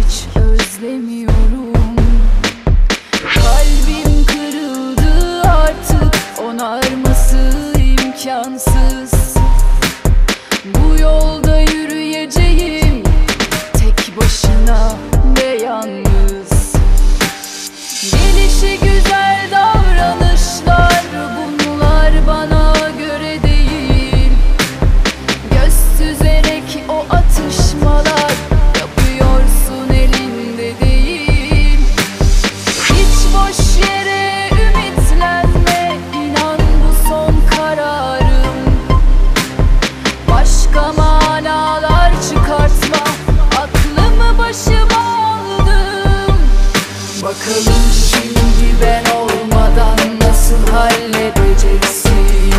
hiç özlemiyorum. Kalbim kırıldı artık, onarması imkansız. Bu yolda yürüyeceğim tek başına ve yalnız. Gelişi güzel davranışlar, bunlar bana göre değil. Göz süzerek o atışmalar yapıyorsun, elinde değil. Hiç boş yere ümitlenme, inan bu son kararım. Başka manalar çıkartma, aklımı başıma aldım. Bakalım şimdi ben olmadan nasıl halledeceksin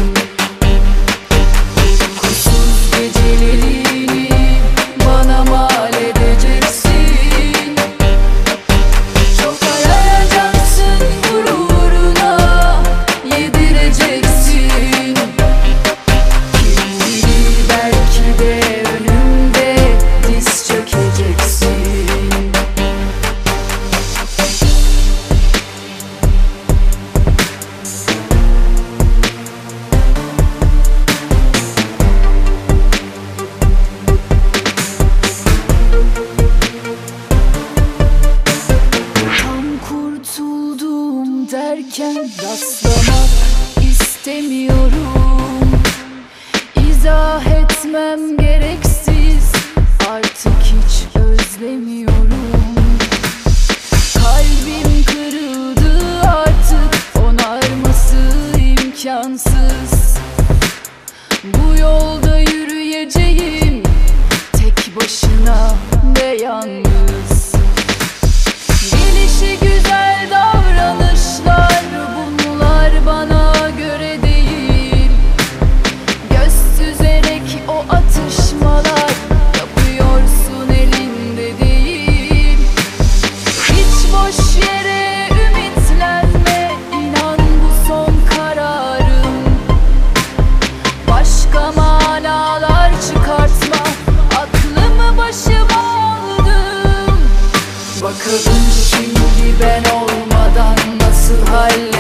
uykusuz gecelerini, bana mal edeceksin. Çok arayacaksın, gururuna yedireceksin. Kim bilir, belki de önümde diz çökeceksin. Kurtuldum derken rastlamak istemiyorum. İzah etmem gereksiz, artık hiç özlemiyorum. Kalbim kırıldı artık, onarması imkansız. Bu yolda yürüyeceğim tek başına ve yalnız. Gelişi güzel davranışlar, bunlar bana göre değil. Göz süzerek o atışmalar yapıyorsun, elinde değil. Hiç boş yere ümitlenme, inan bu son kararım. Başka manalar çıkartma, aklımı başıma aldım. Bakalım şimdi ben olmadan nasıl halledeceğim